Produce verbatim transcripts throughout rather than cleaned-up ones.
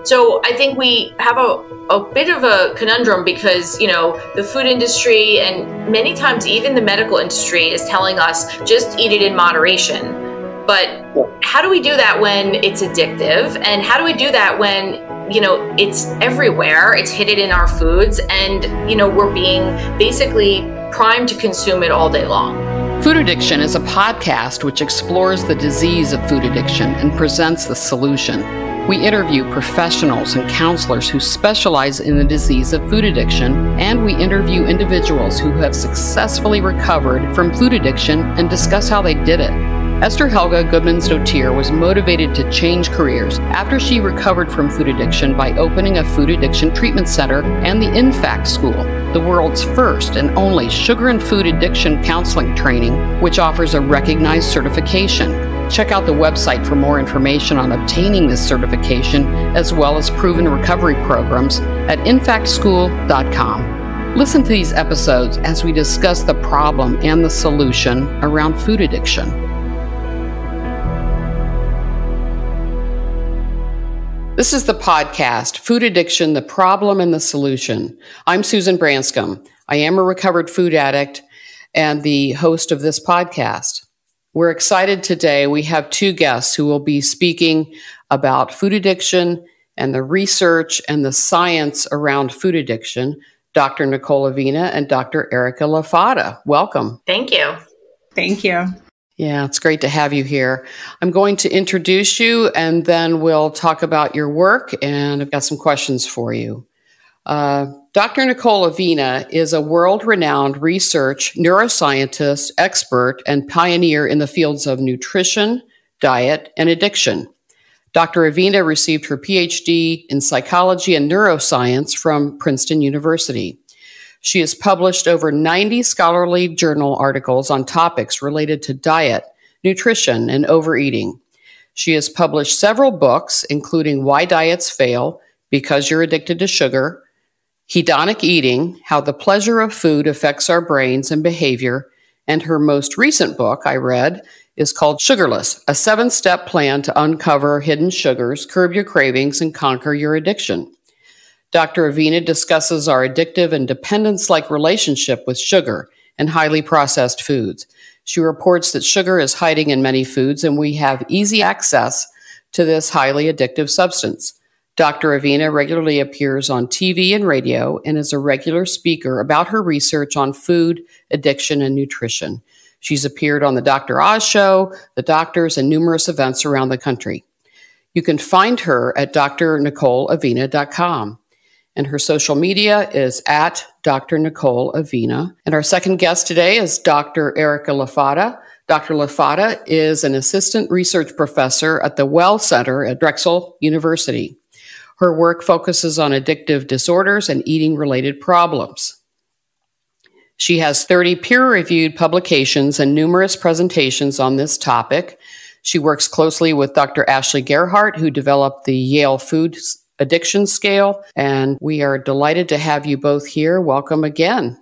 So I think we have a, a bit of a conundrum because, you know, the food industry and many times even the medical industry is telling us just eat it in moderation. But how do we do that when it's addictive? And how do we do that when, you know, it's everywhere, it's hidden in our foods, and, you know, we're being basically primed to consume it all day long? Food Addiction is a podcast which explores the disease of food addiction and presents the solution. We interview professionals and counselors who specialize in the disease of food addiction, and we interview individuals who have successfully recovered from food addiction and discuss how they did it. Esther Helga Goodmans-Dotier was motivated to change careers after she recovered from food addiction by opening a food addiction treatment center and the InFact School, the world's first and only sugar and food addiction counseling training, which offers a recognized certification. Check out the website for more information on obtaining this certification, as well as proven recovery programs at infact school dot com. Listen to these episodes as we discuss the problem and the solution around food addiction. This is the podcast, Food Addiction, the Problem and the Solution. I'm Susan Branscombe. I am a recovered food addict and the host of this podcast. We're excited today. We have two guests who will be speaking about food addiction and the research and the science around food addiction, Doctor Nicole Avena and Doctor Erica Lafata. Welcome. Thank you. Thank you. Yeah, it's great to have you here. I'm going to introduce you and then we'll talk about your work, and I've got some questions for you. Uh, Doctor Nicole Avena is a world-renowned research neuroscientist, expert, and pioneer in the fields of nutrition, diet, and addiction. Doctor Avena received her P H D in psychology and neuroscience from Princeton University. She has published over ninety scholarly journal articles on topics related to diet, nutrition, and overeating. She has published several books, including Why Diets Fail, Because You're Addicted to Sugar, Hedonic Eating, How the Pleasure of Food Affects Our Brains and Behavior, and her most recent book I read is called Sugarless, a seven-step plan to uncover hidden sugars, curb your cravings, and conquer your addiction. Doctor Avena discusses our addictive and dependence-like relationship with sugar and highly processed foods. She reports that sugar is hiding in many foods, and we have easy access to this highly addictive substance. Doctor Avena regularly appears on T V and radio and is a regular speaker about her research on food, addiction, and nutrition. She's appeared on the Doctor Oz Show, The Doctors, and numerous events around the country. You can find her at d r nicole avena dot com. And her social media is at Doctor Nicole Avena. And our second guest today is Doctor Erica Lafata. Doctor Lafata is an assistant research professor at the Well Center at Drexel University. Her work focuses on addictive disorders and eating-related problems. She has thirty peer-reviewed publications and numerous presentations on this topic. She works closely with Doctor Ashley Gerhardt, who developed the Yale Food Addiction Scale, and we are delighted to have you both here. Welcome again.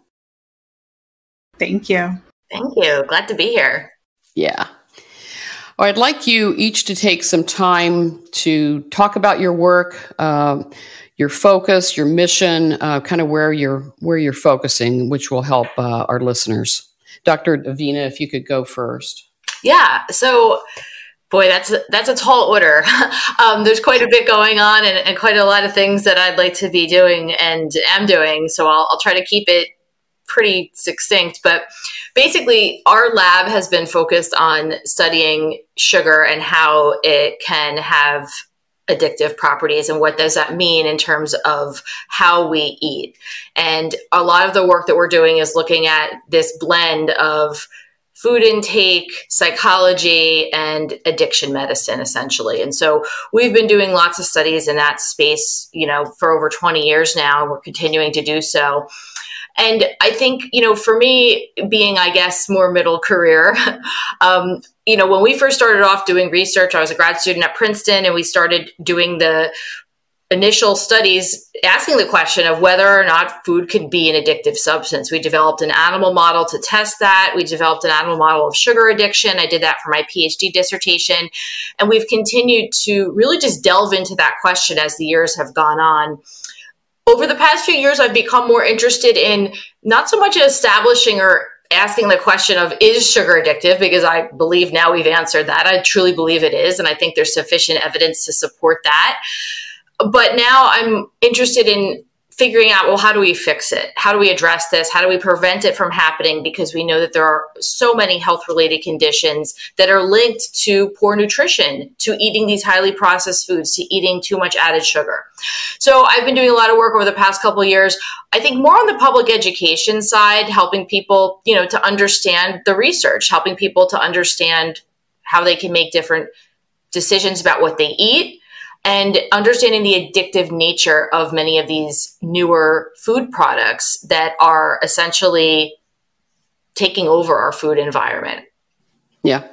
Thank you. Thank you. Glad to be here. Yeah. Well, I'd like you each to take some time to talk about your work, uh, your focus, your mission, uh, kind of where you're where you're focusing, which will help uh, our listeners. Doctor Avena, if you could go first. Yeah. So. Boy, that's a, that's a tall order. um, there's quite a bit going on and, and quite a lot of things that I'd like to be doing and am doing. So I'll, I'll try to keep it pretty succinct. But basically, our lab has been focused on studying sugar and how it can have addictive properties and what does that mean in terms of how we eat. And a lot of the work that we're doing is looking at this blend of food intake, psychology, and addiction medicine, essentially. And so we've been doing lots of studies in that space, you know, for over twenty years now, and we're continuing to do so. And I think, you know, for me, being, I guess, more middle career, um, you know, when we first started off doing research, I was a grad student at Princeton, and we started doing the initial studies asking the question of whether or not food can be an addictive substance. We developed an animal model to test that. We developed an animal model of sugar addiction. I did that for my PhD dissertation. And we've continued to really just delve into that question as the years have gone on. Over the past few years, I've become more interested in not so much establishing or asking the question of, is sugar addictive? Because I believe now we've answered that. I truly believe it is. And I think there's sufficient evidence to support that. But now I'm interested in figuring out, well, how do we fix it? How do we address this? How do we prevent it from happening? Because we know that there are so many health-related conditions that are linked to poor nutrition, to eating these highly processed foods, to eating too much added sugar. So I've been doing a lot of work over the past couple of years, I think more on the public education side, helping people, you know, to understand the research, helping people to understand how they can make different decisions about what they eat, and understanding the addictive nature of many of these newer food products that are essentially taking over our food environment. Yeah,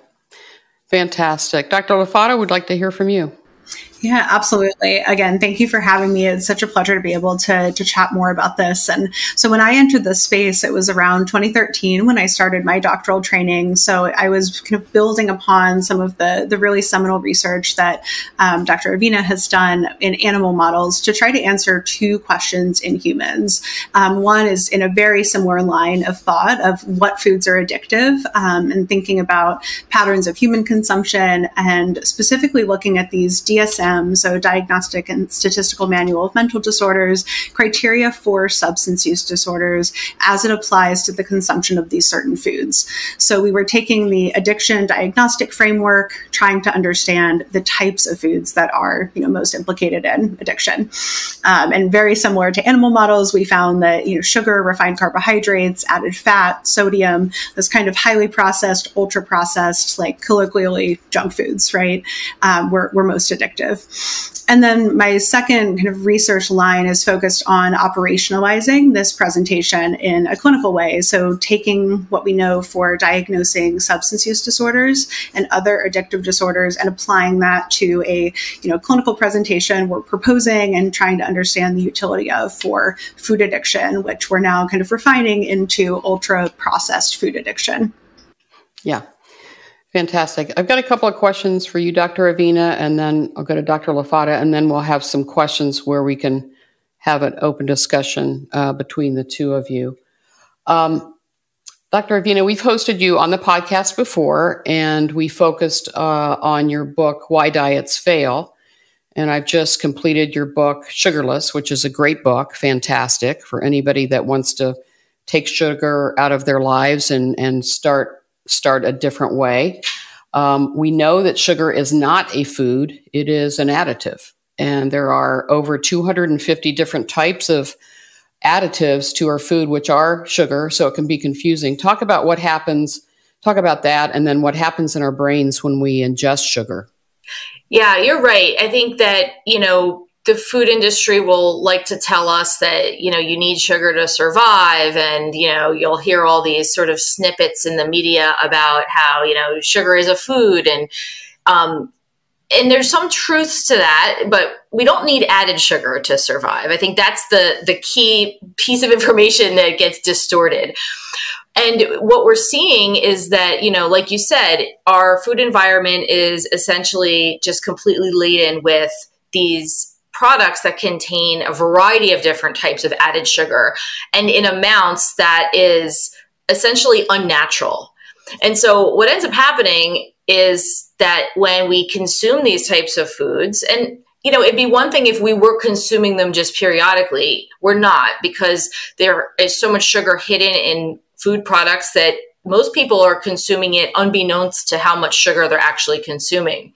fantastic. Doctor LaFata, would like to hear from you. Yeah, absolutely. Again, thank you for having me. It's such a pleasure to be able to, to chat more about this. And so when I entered this space, it was around twenty thirteen when I started my doctoral training. So I was kind of building upon some of the, the really seminal research that um, Doctor Avina has done in animal models to try to answer two questions in humans. Um, one is in a very similar line of thought of what foods are addictive, um, and thinking about patterns of human consumption, and specifically looking at these D S M, so Diagnostic and Statistical Manual of Mental Disorders, criteria for substance use disorders as it applies to the consumption of these certain foods. So we were taking the addiction diagnostic framework, trying to understand the types of foods that are, you know, most implicated in addiction. Um, and very similar to animal models, we found that, you know, sugar, refined carbohydrates, added fat, sodium, those kind of highly processed, ultra processed, like colloquially junk foods, right, um, were, were most addictive. And then my second kind of research line is focused on operationalizing this presentation in a clinical way. So taking what we know for diagnosing substance use disorders and other addictive disorders and applying that to a, you know, clinical presentation we're proposing and trying to understand the utility of for food addiction, which we're now kind of refining into ultra processed food addiction. Yeah. Fantastic. I've got a couple of questions for you, Doctor Avina, and then I'll go to Doctor LaFata, and then we'll have some questions where we can have an open discussion uh, between the two of you. Um, Doctor Avina, we've hosted you on the podcast before, and we focused uh, on your book, Why Diets Fail. And I've just completed your book, Sugarless, which is a great book, fantastic for anybody that wants to take sugar out of their lives and, and start start a different way. Um, we know that sugar is not a food. It is an additive. And there are over two hundred fifty different types of additives to our food, which are sugar. So it can be confusing. Talk about what happens, talk about that, and then what happens in our brains when we ingest sugar. Yeah, you're right. I think that, you know, the food industry will like to tell us that, you know, you need sugar to survive. And, you know, you'll hear all these sort of snippets in the media about how, you know, sugar is a food. And, um, and there's some truths to that, but we don't need added sugar to survive. I think that's the, the key piece of information that gets distorted. And what we're seeing is that, you know, like you said, our food environment is essentially just completely laden with these products that contain a variety of different types of added sugar and in amounts that is essentially unnatural. And so what ends up happening is that when we consume these types of foods, and, you know, it'd be one thing if we were consuming them just periodically. We're not, because there is so much sugar hidden in food products that most people are consuming it unbeknownst to how much sugar they're actually consuming.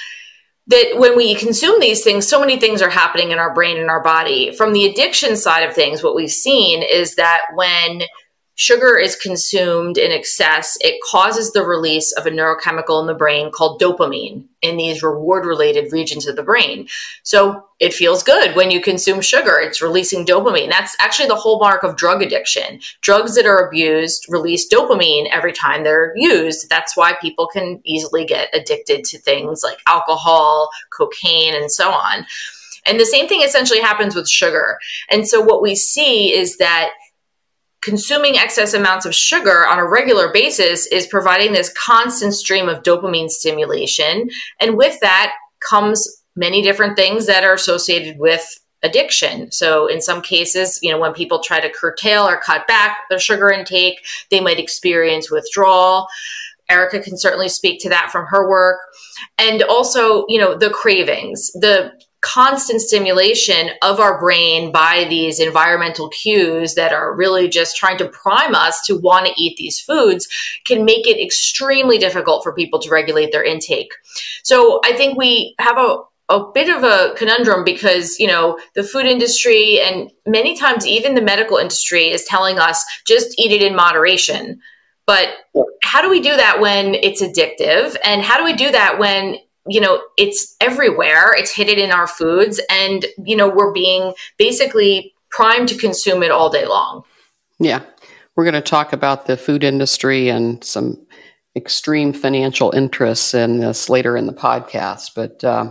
That when we consume these things, so many things are happening in our brain and our body. From the addiction side of things, what we've seen is that when sugar is consumed in excess, it causes the release of a neurochemical in the brain called dopamine in these reward-related regions of the brain. So it feels good when you consume sugar. It's releasing dopamine. That's actually the hallmark of drug addiction. Drugs that are abused release dopamine every time they're used. That's why people can easily get addicted to things like alcohol, cocaine, and so on. And the same thing essentially happens with sugar. And so what we see is that consuming excess amounts of sugar on a regular basis is providing this constant stream of dopamine stimulation. And with that comes many different things that are associated with addiction. So in some cases, you know, when people try to curtail or cut back their sugar intake, they might experience withdrawal. Erica can certainly speak to that from her work. And also, you know, the cravings, the constant stimulation of our brain by these environmental cues that are really just trying to prime us to want to eat these foods can make it extremely difficult for people to regulate their intake. So I think we have a a bit of a conundrum because, you know, the food industry and many times even the medical industry is telling us just eat it in moderation. But how do we do that when it's addictive? And how do we do that when, you know, it's everywhere, it's hidden in our foods, and, you know, we're being basically primed to consume it all day long? Yeah. We're going to talk about the food industry and some extreme financial interests in this later in the podcast. But, um,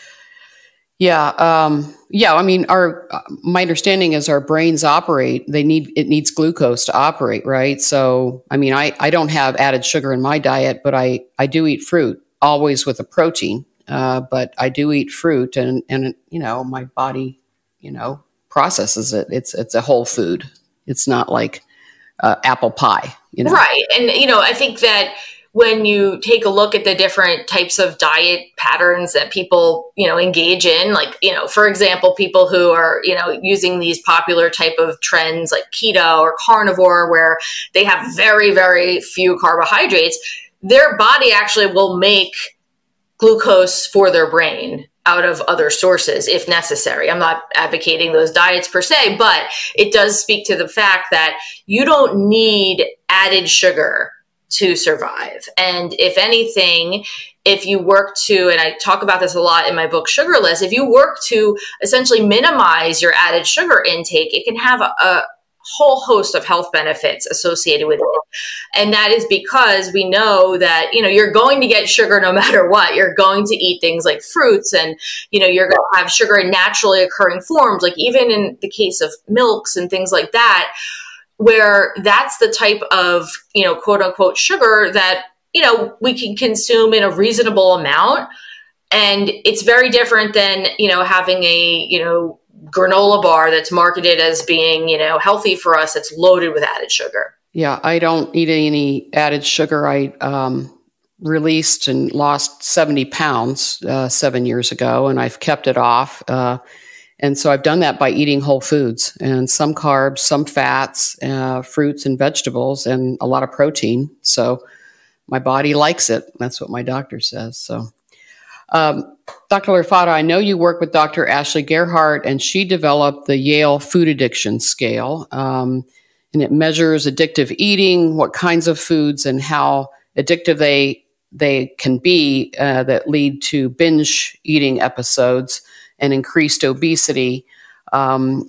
Yeah, um, yeah. I mean, our my understanding is our brains operate. They need it needs glucose to operate, right? So, I mean, I, I don't have added sugar in my diet, but I, I do eat fruit, always with a protein. Uh, but I do eat fruit, and and you know, my body, you know, processes it. It's it's a whole food. It's not like uh, apple pie, you know. Right, and you know, I think that when you take a look at the different types of diet patterns that people, you know, engage in, like, you know, for example, people who are, you know, using these popular type of trends like keto or carnivore, where they have very, very few carbohydrates, their body actually will make glucose for their brain out of other sources if necessary. I'm not advocating those diets per se, but it does speak to the fact that you don't need added sugar to survive. And if anything, if you work to, and I talk about this a lot in my book, Sugarless, if you work to essentially minimize your added sugar intake, it can have a, a whole host of health benefits associated with it. And that is because we know that, you know, you're going to get sugar no matter what. You're going to eat things like fruits, and, you know, you're going to have sugar in naturally occurring forms, like even in the case of milks and things like that, where that's the type of, you know, quote unquote sugar that, you know, we can consume in a reasonable amount. And it's very different than, you know, having a, you know, granola bar that's marketed as being, you know, healthy for us, that's loaded with added sugar. Yeah, I don't eat any added sugar. I um, released and lost seventy pounds uh, seven years ago, and I've kept it off. Uh, And so I've done that by eating whole foods and some carbs, some fats, uh, fruits and vegetables, and a lot of protein. So my body likes it. That's what my doctor says. So, um, Doctor Lurfata, I know you work with Doctor Ashley Gerhardt, and she developed the Yale Food Addiction Scale. Um, and it measures addictive eating, what kinds of foods and how addictive they, they can be uh, that lead to binge eating episodes and increased obesity, um,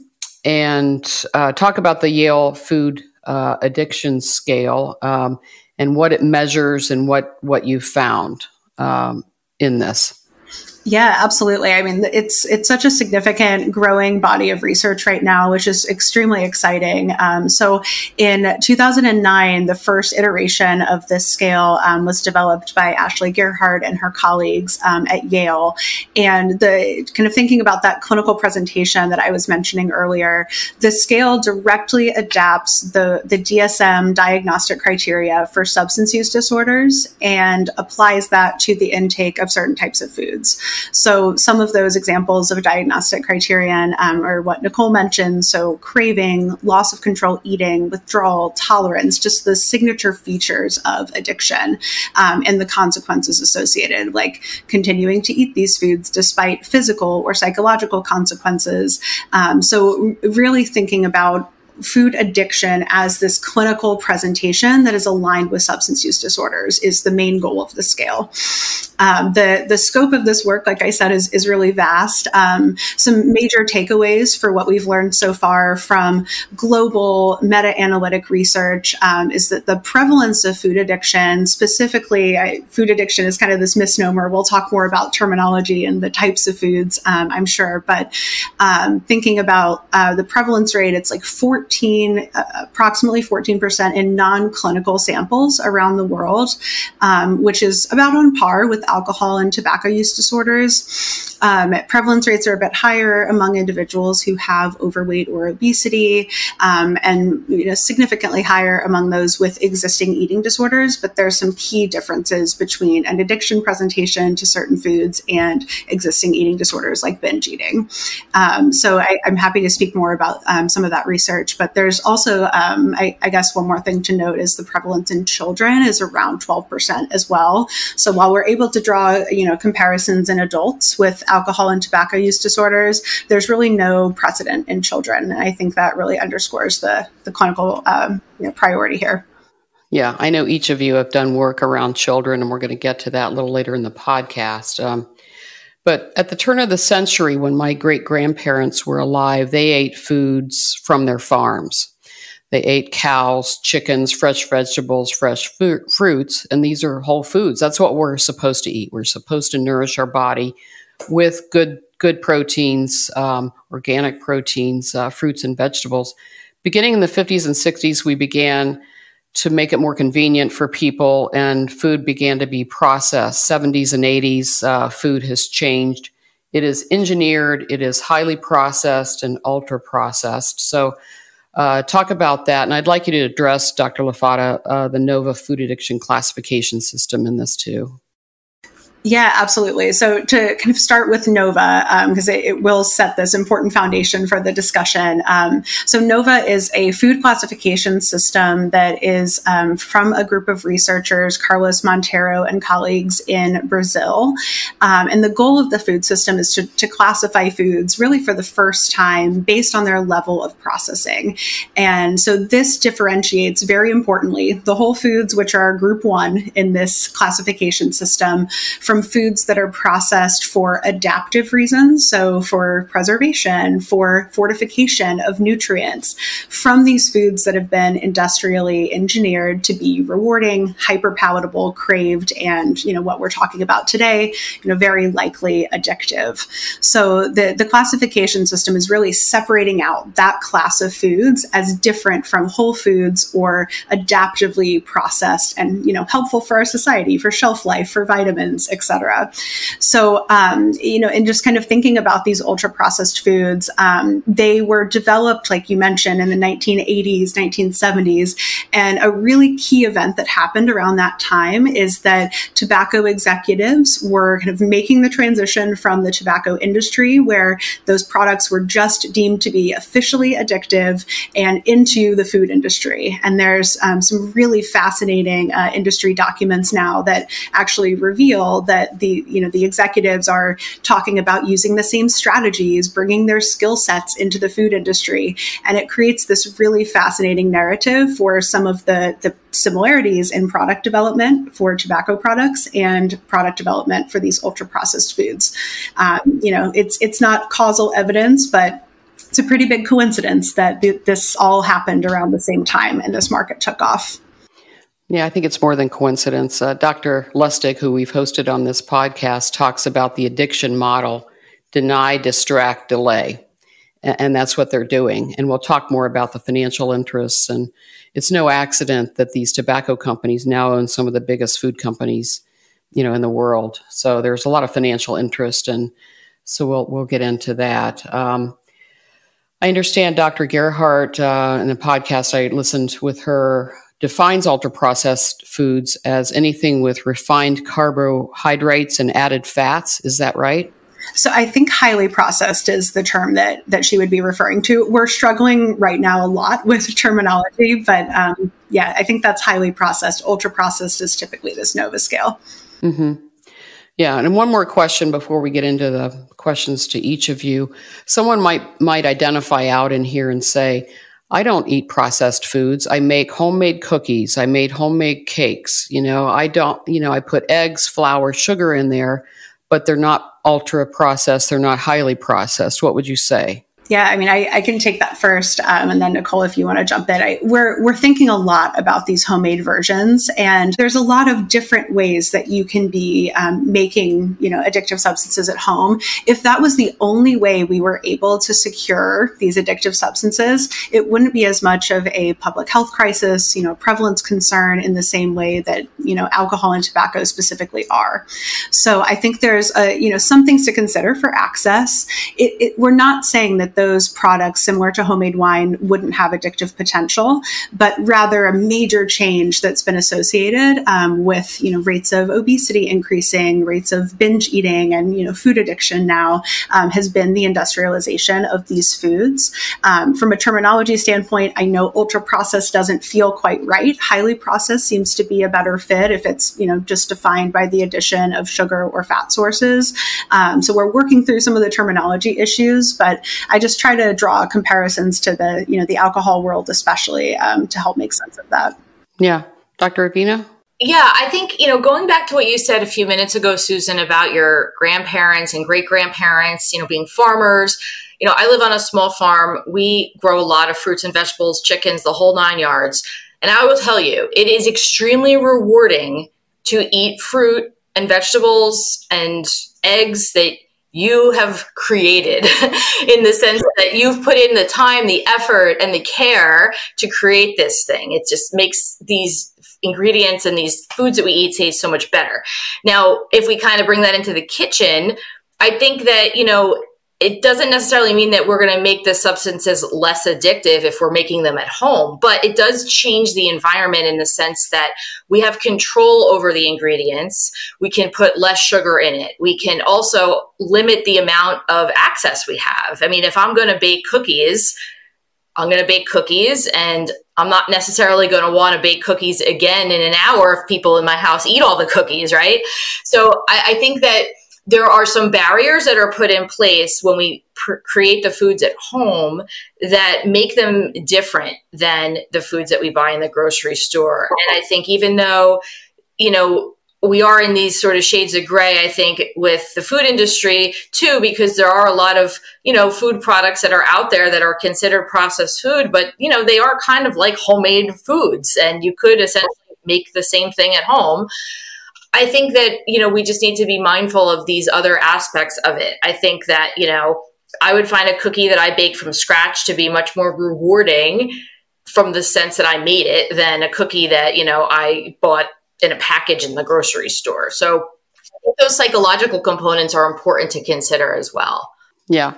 and uh, talk about the Yale Food uh, Addiction Scale um, and what it measures and what, what you found um, in this. Yeah, absolutely. I mean, it's it's such a significant growing body of research right now, which is extremely exciting. Um, so in two thousand nine, the first iteration of this scale um, was developed by Ashley Gerhardt and her colleagues um, at Yale. And the kind of thinking about that clinical presentation that I was mentioning earlier, the scale directly adapts the, the D S M diagnostic criteria for substance use disorders and applies that to the intake of certain types of foods. So some of those examples of a diagnostic criterion um, are what Nicole mentioned. So craving, loss of control eating, withdrawal, tolerance, just the signature features of addiction um, and the consequences associated, like continuing to eat these foods despite physical or psychological consequences. Um, so really thinking about food addiction as this clinical presentation that is aligned with substance use disorders is the main goal of the scale. Um, the, the scope of this work, like I said, is, is really vast. Um, some major takeaways for what we've learned so far from global meta-analytic research um, is that the prevalence of food addiction, specifically I, food addiction is kind of this misnomer. We'll talk more about terminology and the types of foods, um, I'm sure, but um, thinking about uh, the prevalence rate, it's like fourteen, uh, approximately fourteen percent in non-clinical samples around the world, um, which is about on par with alcohol and tobacco use disorders. Um, prevalence rates are a bit higher among individuals who have overweight or obesity, um, and you know, significantly higher among those with existing eating disorders. But there are some key differences between an addiction presentation to certain foods and existing eating disorders like binge eating. Um, so I, I'm happy to speak more about um, some of that research. But there's also, um, I, I guess, one more thing to note is the prevalence in children is around twelve percent as well. So while we're able to draw, you know, comparisons in adults with alcohol and tobacco use disorders, there's really no precedent in children. And I think that really underscores the, the clinical um, you know, priority here. Yeah, I know each of you have done work around children, and we're going to get to that a little later in the podcast. Um, but at the turn of the century, when my great-grandparents were alive, they ate foods from their farms. They ate cows, chickens, fresh vegetables, fresh fu- fruits, and these are whole foods. That's what we're supposed to eat. We're supposed to nourish our body with good good proteins, um, organic proteins, uh, fruits and vegetables. Beginning in the fifties and sixties, we began to make it more convenient for people, and food began to be processed. seventies and eighties, uh, food has changed. It is engineered, it is highly processed and ultra-processed. So Uh, talk about that. And I'd like you to address, Doctor LaFata, uh, the NOVA food addiction classification system in this too. Yeah, absolutely. So to kind of start with NOVA, because um, it, it will set this important foundation for the discussion. Um, so NOVA is a food classification system that is um, from a group of researchers, Carlos Monteiro and colleagues in Brazil. Um, and the goal of the food system is to, to classify foods really for the first time based on their level of processing. And so this differentiates, very importantly, the whole foods, which are group one in this classification system, from foods that are processed for adaptive reasons, so for preservation, for fortification of nutrients, from these foods that have been industrially engineered to be rewarding, hyper palatable, craved, and you know what we're talking about today, you know, very likely addictive. So the, the classification system is really separating out that class of foods as different from whole foods or adaptively processed and you know helpful for our society, for shelf life, for vitamins, et cetera. So, um, you know, and just kind of thinking about these ultra processed foods, um, they were developed, like you mentioned, in the nineteen eighties, nineteen seventies. And a really key event that happened around that time is that tobacco executives were kind of making the transition from the tobacco industry, where those products were just deemed to be officially addictive, and into the food industry. And there's um, some really fascinating uh, industry documents now that actually reveal that the, you know, the executives are talking about using the same strategies, bringing their skill sets into the food industry. And it creates this really fascinating narrative for some of the, the similarities in product development for tobacco products and product development for these ultra processed foods. Um, you know, it's, it's not causal evidence, but it's a pretty big coincidence that th- this all happened around the same time and this market took off. Yeah, I think it's more than coincidence. Uh, Doctor Lustig, who we've hosted on this podcast, talks about the addiction model, deny, distract, delay. And, and that's what they're doing. And we'll talk more about the financial interests. And it's no accident that these tobacco companies now own some of the biggest food companies, you know, in the world. So there's a lot of financial interest. And so we'll, we'll get into that. Um, I understand Doctor Gerhardt, uh, in a podcast I listened with her, defines ultra-processed foods as anything with refined carbohydrates and added fats. Is that right? So I think highly processed is the term that that she would be referring to. We're struggling right now a lot with terminology, but um, yeah, I think that's highly processed. Ultra-processed is typically this NOVA scale. Mm-hmm. Yeah, and one more question before we get into the questions to each of you. Someone might might identify out in here and say, I don't eat processed foods. I make homemade cookies. I made homemade cakes. You know, I don't, you know, I put eggs, flour, sugar in there, but they're not ultra processed. They're not highly processed. What would you say? Yeah, I mean, I, I can take that first, um, and then Nicole, if you want to jump in. I, we're we're thinking a lot about these homemade versions, and there's a lot of different ways that you can be um, making, you know, addictive substances at home. If that was the only way we were able to secure these addictive substances, it wouldn't be as much of a public health crisis, you know, prevalence concern in the same way that, you know, alcohol and tobacco specifically are. So I think there's a, you know, some things to consider for access. It, it, we're not saying that those products, similar to homemade wine, wouldn't have addictive potential, but rather a major change that's been associated um, with, you know, rates of obesity increasing, rates of binge eating, and, you know, food addiction now um, has been the industrialization of these foods. Um, from a terminology standpoint, I know ultra processed doesn't feel quite right. Highly processed seems to be a better fit if it's, you know, just defined by the addition of sugar or fat sources. Um, so we're working through some of the terminology issues, but I just try to draw comparisons to the, you know, the alcohol world, especially um, to help make sense of that. Yeah. Doctor Avina? Yeah, I think, you know, going back to what you said a few minutes ago, Susan, about your grandparents and great grandparents, you know, being farmers. You know, I live on a small farm. We grow a lot of fruits and vegetables, chickens, the whole nine yards. And I will tell you, it is extremely rewarding to eat fruit and vegetables and eggs that you have created in the sense that you've put in the time, the effort, and the care to create this thing. It just makes these ingredients and these foods that we eat taste so much better. Now, if we kind of bring that into the kitchen, I think that, you know, it doesn't necessarily mean that we're going to make the substances less addictive if we're making them at home, but it does change the environment in the sense that we have control over the ingredients. We can put less sugar in it. We can also limit the amount of access we have. I mean, if I'm going to bake cookies, I'm going to bake cookies, and I'm not necessarily going to want to bake cookies again in an hour if people in my house eat all the cookies, right? So I, I think that there are some barriers that are put in place when we pr- create the foods at home that make them different than the foods that we buy in the grocery store. And I think even though, you know, we are in these sort of shades of gray, I think, with the food industry too, because there are a lot of, you know, food products that are out there that are considered processed food, but, you know, they are kind of like homemade foods, and you could essentially make the same thing at home. I think that, you know, we just need to be mindful of these other aspects of it. I think that, you know, I would find a cookie that I bake from scratch to be much more rewarding from the sense that I made it than a cookie that, you know, I bought in a package in the grocery store. So I think those psychological components are important to consider as well. Yeah.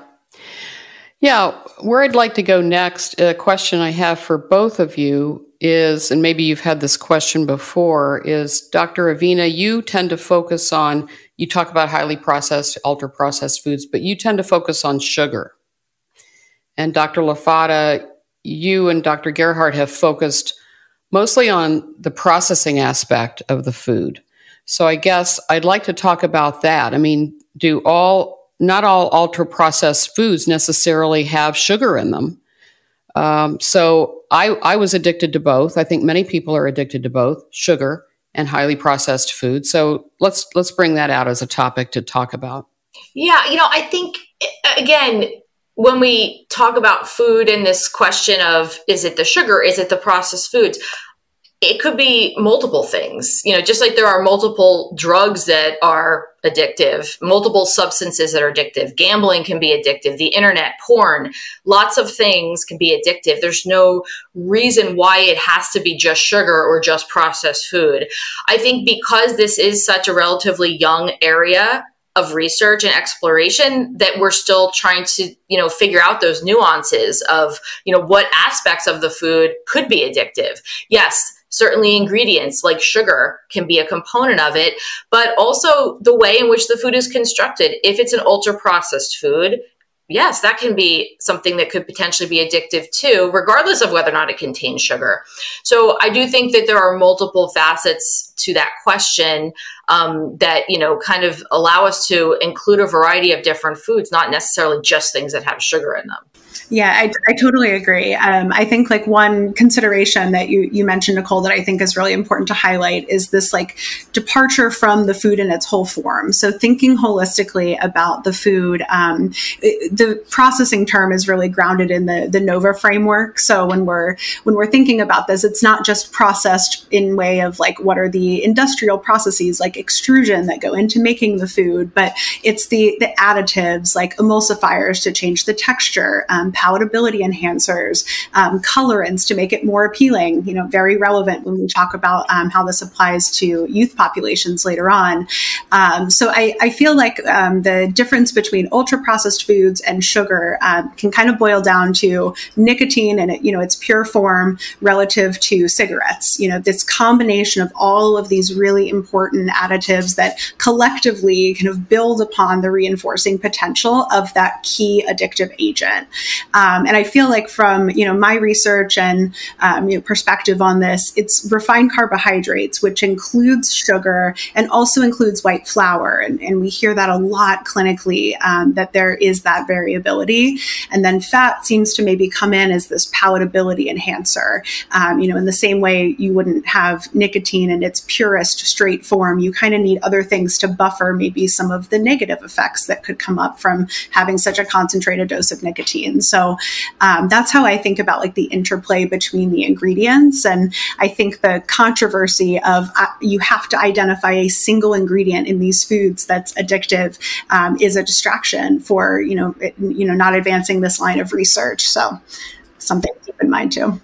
Yeah. Where I'd like to go next, a question I have for both of you is, and maybe you've had this question before, is Doctor Avina, you tend to focus on, you talk about highly processed, ultra processed foods, but you tend to focus on sugar. And Doctor LaFata, you and Doctor Gerhardt have focused mostly on the processing aspect of the food. So I guess I'd like to talk about that. I mean, do all, not all ultra processed foods necessarily have sugar in them. Um, so I, I was addicted to both. I think many people are addicted to both sugar and highly processed food. So let's let's bring that out as a topic to talk about. Yeah, you know, I think, again, when we talk about food and this question of, is it the sugar, is it the processed foods? It could be multiple things, you know, just like there are multiple drugs that are addictive, multiple substances that are addictive. Gambling can be addictive, the internet, porn, lots of things can be addictive. There's no reason why it has to be just sugar or just processed food. I think because this is such a relatively young area of research and exploration that we're still trying to, you know, figure out those nuances of, you know, what aspects of the food could be addictive. Yes, certainly ingredients like sugar can be a component of it, but also the way in which the food is constructed. If it's an ultra processed food, yes, that can be something that could potentially be addictive too, regardless of whether or not it contains sugar. So I do think that there are multiple facets to that question um, that, you know, kind of allow us to include a variety of different foods, not necessarily just things that have sugar in them. Yeah, I, I totally agree. Um, I think like one consideration that you, you mentioned, Nicole, that I think is really important to highlight is this like departure from the food in its whole form. So thinking holistically about the food, um, it, the processing term is really grounded in the, the NOVA framework. So when we're when we're thinking about this, it's not just processed in way of like what are the industrial processes like extrusion that go into making the food, but it's the the additives like emulsifiers to change the texture, um, palatability enhancers, um, colorants to make it more appealing, you know, very relevant when we talk about um, how this applies to youth populations later on. Um, so I, I feel like um, the difference between ultra-processed foods and sugar um, can kind of boil down to nicotine and, it, you know, its pure form relative to cigarettes. You know, this combination of all of these really important additives that collectively kind of build upon the reinforcing potential of that key addictive agent. Um, and I feel like from, you know, my research and um, you know, perspective on this, it's refined carbohydrates, which includes sugar and also includes white flour. And, and we hear that a lot clinically, um, that there is that variability. And then fat seems to maybe come in as this palatability enhancer. Um, you know, in the same way you wouldn't have nicotine in its purest straight form, you kind of need other things to buffer maybe some of the negative effects that could come up from having such a concentrated dose of nicotine. So um, that's how I think about like the interplay between the ingredients. And I think the controversy of uh, you have to identify a single ingredient in these foods that's addictive um, is a distraction for, you know, it, you know, not advancing this line of research. So something to keep in mind too.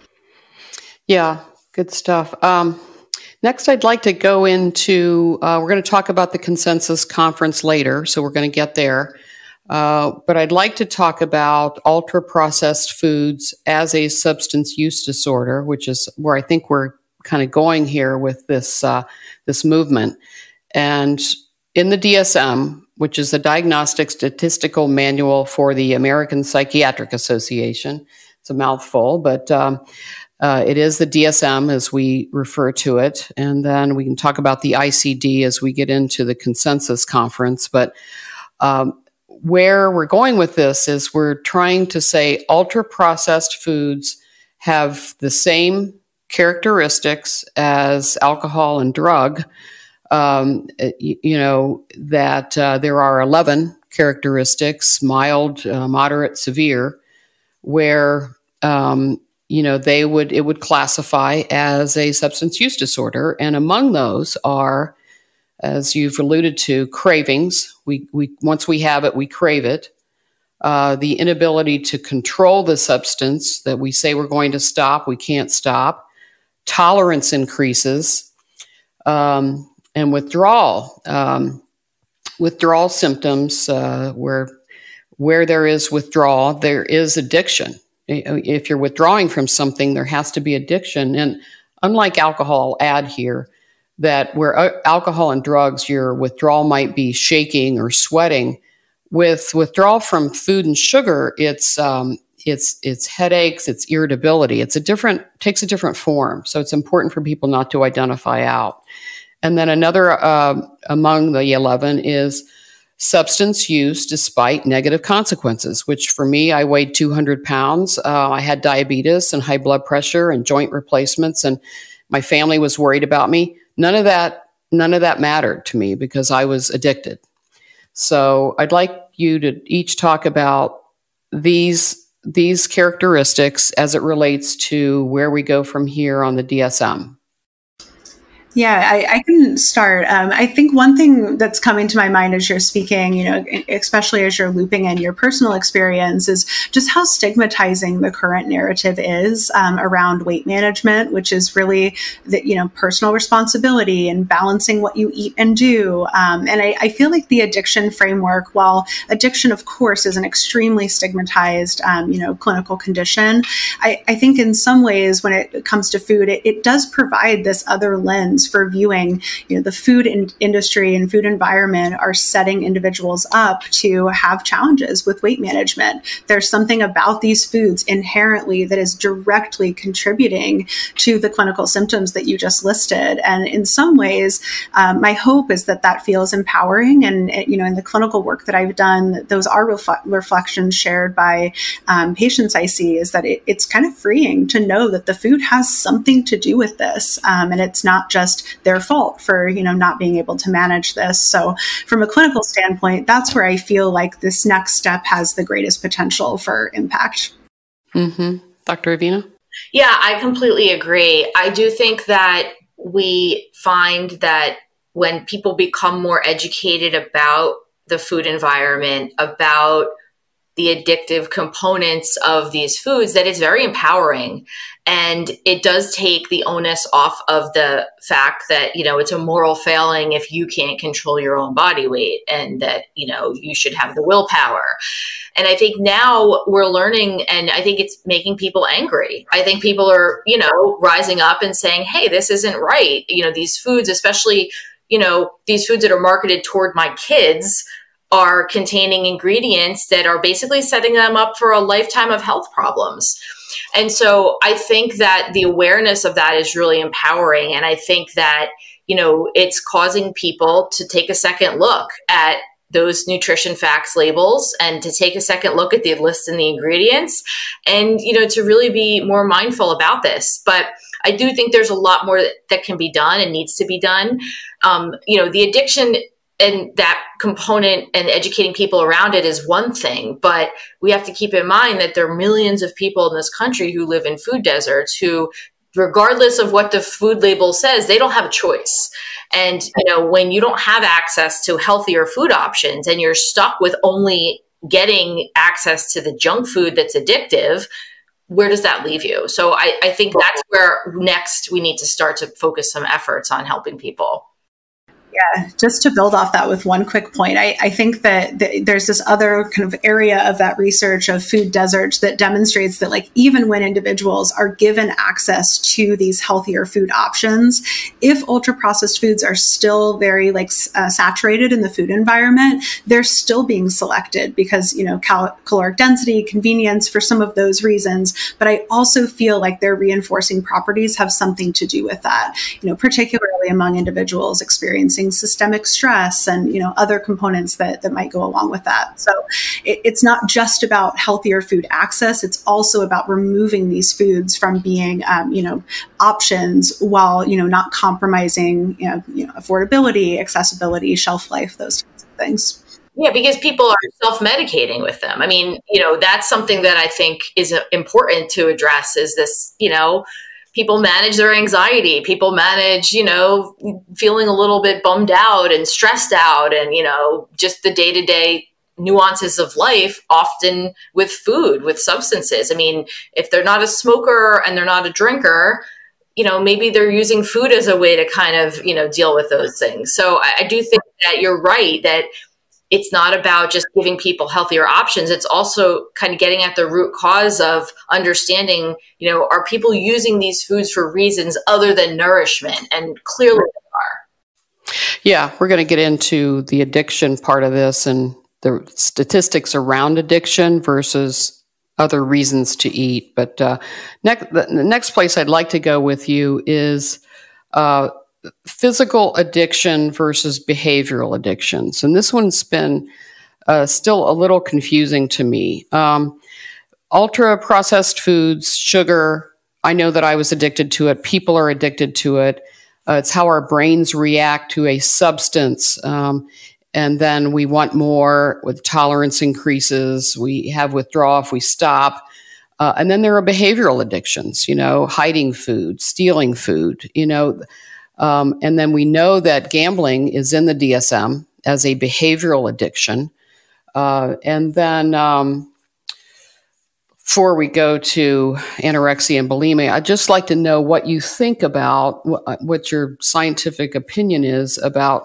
Yeah, good stuff. Um, next, I'd like to go into, uh, we're going to talk about the consensus conference later, so we're going to get there. Uh, but I'd like to talk about ultra-processed foods as a substance use disorder, which is where I think we're kind of going here with this uh, this movement. And in the D S M, which is the Diagnostic Statistical Manual for the American Psychiatric Association, it's a mouthful, but um, uh, it is the D S M as we refer to it. And then we can talk about the I C D as we get into the consensus conference. But um, where we're going with this is we're trying to say ultra-processed foods have the same characteristics as alcohol and drug. Um, you, you know, that uh, there are eleven characteristics, mild, uh, moderate, severe, where, um, you know, they would, it would classify as a substance use disorder. And among those are, as you've alluded to, cravings. We, we once we have it, we crave it. Uh, the inability to control the substance that we say we're going to stop, we can't stop. Tolerance increases, um, and withdrawal. Um, withdrawal symptoms, uh, where where there is withdrawal, there is addiction. If you're withdrawing from something, there has to be addiction. And unlike alcohol, I'll add here that where alcohol and drugs, your withdrawal might be shaking or sweating. With withdrawal from food and sugar, it's um, it's it's headaches, it's irritability. It's a different takes a different form. So it's important for people not to identify out. And then another uh, among the eleven is substance use despite negative consequences. Which for me, I weighed two hundred pounds. Uh, I had diabetes and high blood pressure and joint replacements, and my family was worried about me. None of that, none of that mattered to me because I was addicted. So I'd like you to each talk about these, these characteristics as it relates to where we go from here on the D S M. Yeah, I, I can start. Um, I think one thing that's coming to my mind as you're speaking, you know, especially as you're looping in your personal experience, is just how stigmatizing the current narrative is um, around weight management, which is really the, you know, personal responsibility and balancing what you eat and do. Um, and I, I feel like the addiction framework, while addiction, of course, is an extremely stigmatized, um, you know, clinical condition, I, I think in some ways when it comes to food, it, it does provide this other lens reasons for viewing, you know, the food in- industry and food environment are setting individuals up to have challenges with weight management. There's something about these foods inherently that is directly contributing to the clinical symptoms that you just listed. And in some ways, um, my hope is that that feels empowering. And, you know, in the clinical work that I've done, those are refle- reflections shared by um, patients I see, is that it, it's kind of freeing to know that the food has something to do with this. Um, and it's not just their fault for, you know, not being able to manage this. So from a clinical standpoint, that's where I feel like this next step has the greatest potential for impact. Mm-hmm. Doctor Avina? Yeah, I completely agree. I do think that we find that when people become more educated about the food environment, about the addictive components of these foods, that it's very empowering. And it does take the onus off of the fact that, you know, it's a moral failing if you can't control your own body weight, and that, you know, you should have the willpower. And I think now we're learning, and I think it's making people angry. I think people are, you know, rising up and saying, hey, this isn't right. You know, these foods, especially, you know, these foods that are marketed toward my kids, are containing ingredients that are basically setting them up for a lifetime of health problems. And so I think that the awareness of that is really empowering. And I think that, you know, it's causing people to take a second look at those nutrition facts labels, and to take a second look at the list and the ingredients, and, you know, to really be more mindful about this. But I do think there's a lot more that, that can be done and needs to be done. Um, you know, the addiction and that component and educating people around it is one thing, but we have to keep in mind that there are millions of people in this country who live in food deserts who, regardless of what the food label says, they don't have a choice. And, you know, when you don't have access to healthier food options and you're stuck with only getting access to the junk food that's addictive, where does that leave you? So I, I think that's where next we need to start to focus some efforts on helping people. Yeah, just to build off that with one quick point, I, I think that th- there's this other kind of area of that research of food deserts that demonstrates that, like, even when individuals are given access to these healthier food options, if ultra processed foods are still very like uh, saturated in the food environment, they're still being selected because, you know, cal- caloric density, convenience, for some of those reasons. But I also feel like their reinforcing properties have something to do with that, you know, particularly among individuals experiencing systemic stress and, you know, other components that, that might go along with that. So it, it's not just about healthier food access. It's also about removing these foods from being, um, you know, options while, you know, not compromising, you know, you know, affordability, accessibility, shelf life, those types of things. Yeah, because people are self-medicating with them. I mean, you know, that's something that I think is important to address, is this, you know, people manage their anxiety. People manage, you know, feeling a little bit bummed out and stressed out, and, you know, just the day-to-day nuances of life, often with food, with substances. I mean, if they're not a smoker and they're not a drinker, you know, maybe they're using food as a way to kind of, you know, deal with those things. So I, I do think that you're right, that it's not about just giving people healthier options. It's also kind of getting at the root cause of understanding, you know, are people using these foods for reasons other than nourishment? And clearly they are. Yeah, we're going to get into the addiction part of this and the statistics around addiction versus other reasons to eat. But uh, next, the next place I'd like to go with you is uh, physical addiction versus behavioral addictions. And this one's been uh, still a little confusing to me. Um, ultra processed foods, sugar, I know that I was addicted to it. People are addicted to it. Uh, it's how our brains react to a substance. Um, and then we want more. With tolerance increases, we have withdrawal if we stop. Uh, and then there are behavioral addictions, you know, hiding food, stealing food, you know. Um, and then we know that gambling is in the D S M as a behavioral addiction. Uh, and then um, before we go to anorexia and bulimia, I'd just like to know what you think about, wh- what your scientific opinion is about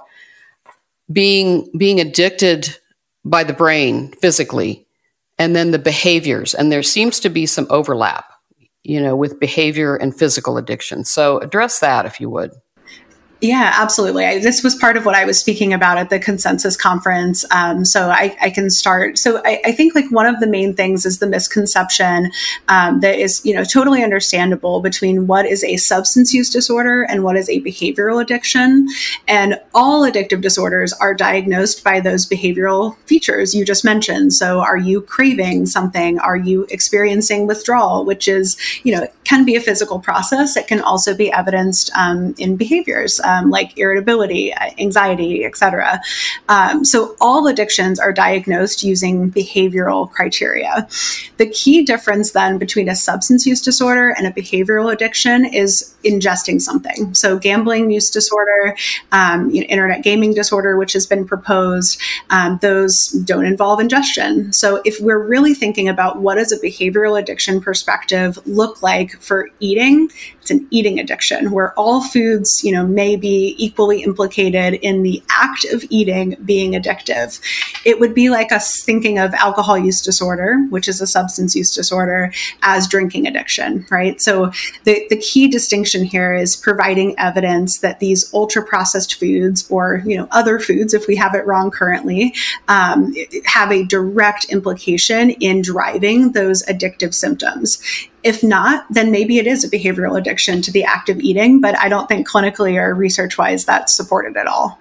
being being addicted by the brain physically, and then the behaviors. And there seems to be some overlap, you know, with behavior and physical addiction. So address that if you would. Yeah, absolutely. I, this was part of what I was speaking about at the consensus conference. Um, so I, I can start. So I, I think like one of the main things is the misconception um, that is, you know, totally understandable between what is a substance use disorder and what is a behavioral addiction. And all addictive disorders are diagnosed by those behavioral features you just mentioned. So are you craving something? Are you experiencing withdrawal, which is, you know, can be a physical process. It can also be evidenced um, in behaviors. Um, Um, like irritability, anxiety, et cetera. Um, so all addictions are diagnosed using behavioral criteria. The key difference then between a substance use disorder and a behavioral addiction is ingesting something. So gambling use disorder, um, you know, internet gaming disorder, which has been proposed, um, those don't involve ingestion. So if we're really thinking about what does a behavioral addiction perspective look like for eating, it's an eating addiction where all foods, you know, may be equally implicated in the act of eating being addictive. It would be like us thinking of alcohol use disorder, which is a substance use disorder, as drinking addiction, right? So the, the key distinction here is providing evidence that these ultra-processed foods or, you know, other foods, if we have it wrong currently, um, have a direct implication in driving those addictive symptoms. If not, then maybe it is a behavioral addiction to the act of eating, but I don't think clinically or research-wise that's supported at all.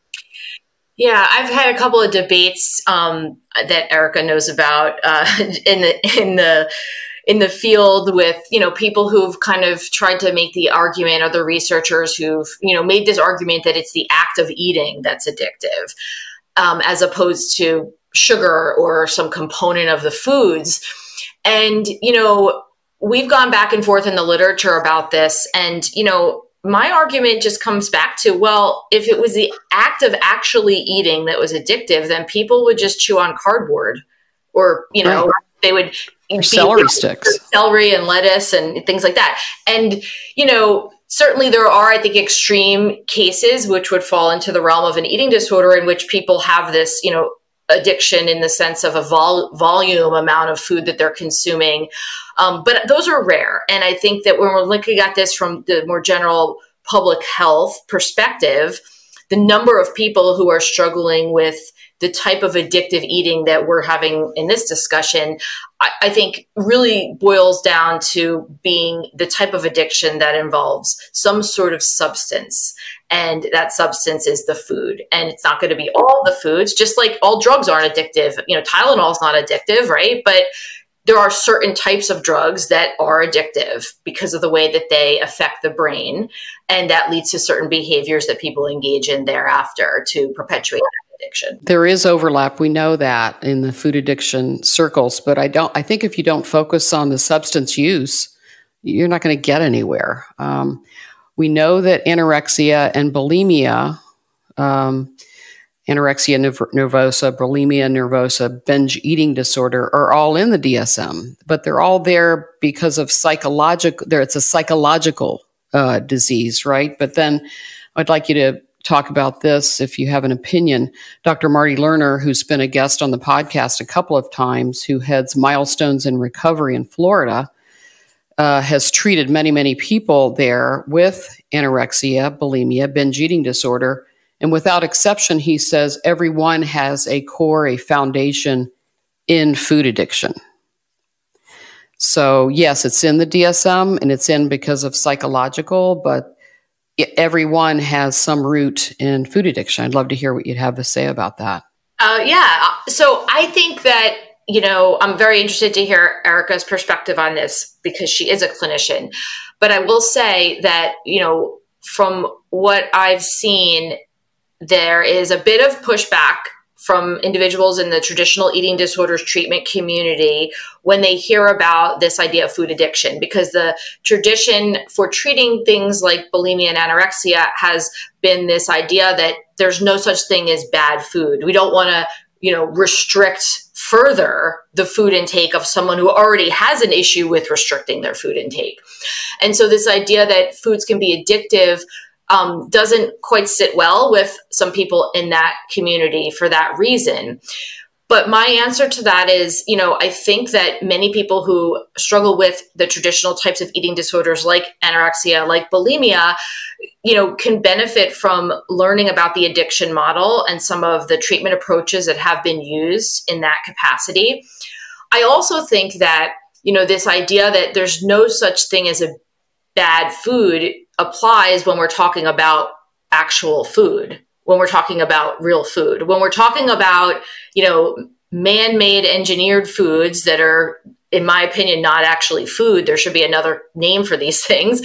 Yeah, I've had a couple of debates um, that Erica knows about uh, in the in the in the field with, you know, people who've kind of tried to make the argument, or the researchers who've, you know, made this argument that it's the act of eating that's addictive, um, as opposed to sugar or some component of the foods. And, you know, we've gone back and forth in the literature about this. And, you know, my argument just comes back to, well, if it was the act of actually eating that was addictive, then people would just chew on cardboard, or, you know, right. they would or celery sticks, celery and lettuce and things like that. And, you know, certainly there are, I think, extreme cases which would fall into the realm of an eating disorder in which people have this, you know, addiction in the sense of a vol volume amount of food that they're consuming. Um, but those are rare. And I think that when we're looking at this from the more general public health perspective, the number of people who are struggling with the type of addictive eating that we're having in this discussion, I, I think really boils down to being the type of addiction that involves some sort of substance. And that substance is the food. And it's not going to be all the foods, just like all drugs aren't addictive. You know, Tylenol is not addictive, right? But there are certain types of drugs that are addictive because of the way that they affect the brain. And that leads to certain behaviors that people engage in thereafter to perpetuate that addiction. There is overlap. We know that in the food addiction circles, but I don't, I think if you don't focus on the substance use, you're not going to get anywhere. Um, We know that anorexia and bulimia, um, anorexia nervosa, bulimia nervosa, binge eating disorder are all in the D S M, but they're all there because of psychological, there it's a psychological uh, disease, right? But then I'd like you to talk about this if you have an opinion. Doctor Marty Lerner, who's been a guest on the podcast a couple of times, who heads Milestones in Recovery in Florida, Uh, has treated many, many people there with anorexia, bulimia, binge eating disorder. And without exception, he says everyone has a core, a foundation in food addiction. So yes, it's in the D S M and it's in because of psychological, but everyone has some root in food addiction. I'd love to hear what you'd have to say about that. Uh, yeah. So I think that, you know, I'm very interested to hear Erica's perspective on this because she is a clinician. But I will say that, you know, from what I've seen, there is a bit of pushback from individuals in the traditional eating disorders treatment community when they hear about this idea of food addiction, because the tradition for treating things like bulimia and anorexia has been this idea that there's no such thing as bad food. We don't want to, you know, restrict further the food intake of someone who already has an issue with restricting their food intake. And so this idea that foods can be addictive um, doesn't quite sit well with some people in that community for that reason. But my answer to that is, you know, I think that many people who struggle with the traditional types of eating disorders like anorexia, like bulimia, you know, can benefit from learning about the addiction model and some of the treatment approaches that have been used in that capacity. I also think that, you know, this idea that there's no such thing as a bad food applies when we're talking about actual food, when we're talking about real food, when we're talking about, you know, man-made engineered foods that are, in my opinion, not actually food. There should be another name for these things.